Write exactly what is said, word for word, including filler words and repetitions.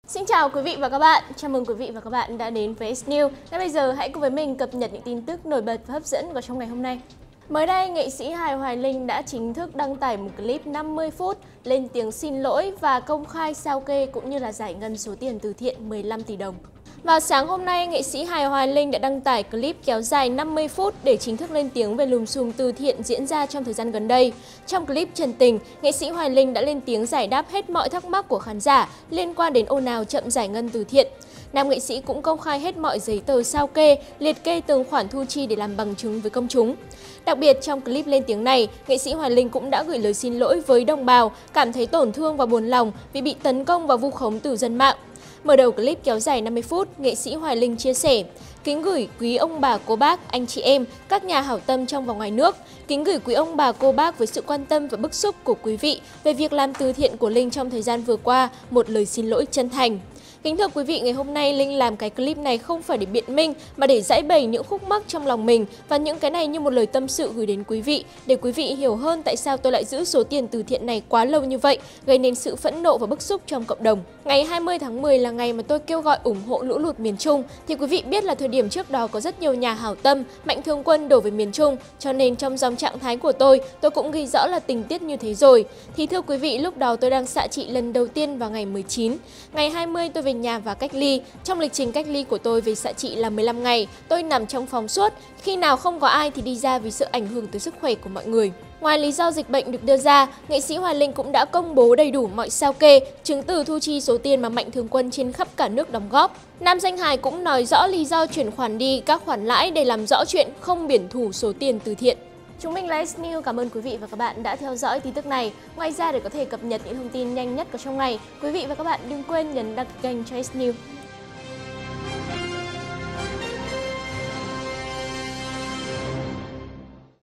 Xin chào quý vị và các bạn, chào mừng quý vị và các bạn đã đến với S News. Ngay bây giờ hãy cùng với mình cập nhật những tin tức nổi bật và hấp dẫn có trong ngày hôm nay. Mới đây, nghệ sĩ hài Hoài Linh đã chính thức đăng tải một clip năm mươi phút lên tiếng xin lỗi và công khai sao kê cũng như là giải ngân số tiền từ thiện mười lăm tỷ đồng. Vào sáng hôm nay, nghệ sĩ hài Hoài Linh đã đăng tải clip kéo dài năm mươi phút để chính thức lên tiếng về lùm xùm từ thiện diễn ra trong thời gian gần đây. Trong clip trần tình, nghệ sĩ Hoài Linh đã lên tiếng giải đáp hết mọi thắc mắc của khán giả liên quan đến ồn ào chậm giải ngân từ thiện. Nam nghệ sĩ cũng công khai hết mọi giấy tờ sao kê, liệt kê từng khoản thu chi để làm bằng chứng với công chúng. Đặc biệt, trong clip lên tiếng này, nghệ sĩ Hoài Linh cũng đã gửi lời xin lỗi với đồng bào, cảm thấy tổn thương và buồn lòng vì bị tấn công và vu khống từ dân mạng. Mở đầu clip kéo dài năm mươi phút, nghệ sĩ Hoài Linh chia sẻ: kính gửi quý ông bà cô bác, anh chị em, các nhà hảo tâm trong và ngoài nước. Kính gửi quý ông bà cô bác với sự quan tâm và bức xúc của quý vị về việc làm từ thiện của Linh trong thời gian vừa qua, một lời xin lỗi chân thành. Kính thưa quý vị, ngày hôm nay Linh làm cái clip này không phải để biện minh mà để giải bày những khúc mắc trong lòng mình, và những cái này như một lời tâm sự gửi đến quý vị để quý vị hiểu hơn tại sao tôi lại giữ số tiền từ thiện này quá lâu như vậy, gây nên sự phẫn nộ và bức xúc trong cộng đồng. Ngày hai mươi tháng mười là ngày mà tôi kêu gọi ủng hộ lũ lụt miền Trung, thì quý vị biết là thời điểm trước đó có rất nhiều nhà hảo tâm, mạnh thường quân đổ về miền Trung, cho nên trong dòng trạng thái của tôi, tôi cũng ghi rõ là tình tiết như thế rồi. Thì thưa quý vị, lúc đó tôi đang xạ trị lần đầu tiên vào ngày mười chín. Ngày hai mươi tôi về nhà và cách ly. Trong lịch trình cách ly của tôi về xạ trị là mười lăm ngày, tôi nằm trong phòng suốt, khi nào không có ai thì đi ra vì sợ ảnh hưởng tới sức khỏe của mọi người. Ngoài lý do dịch bệnh được đưa ra, nghệ sĩ Hoài Linh cũng đã công bố đầy đủ mọi sao kê, chứng từ thu chi số tiền mà mạnh thường quân trên khắp cả nước đóng góp. Nam danh hài cũng nói rõ lý do chuyển khoản đi các khoản lãi để làm rõ chuyện không biển thủ số tiền từ thiện. Chúng mình là S News, cảm ơn quý vị và các bạn đã theo dõi tin tức này. Ngoài ra, để có thể cập nhật những thông tin nhanh nhất có trong ngày, quý vị và các bạn đừng quên nhấn đăng ký kênh cho S News.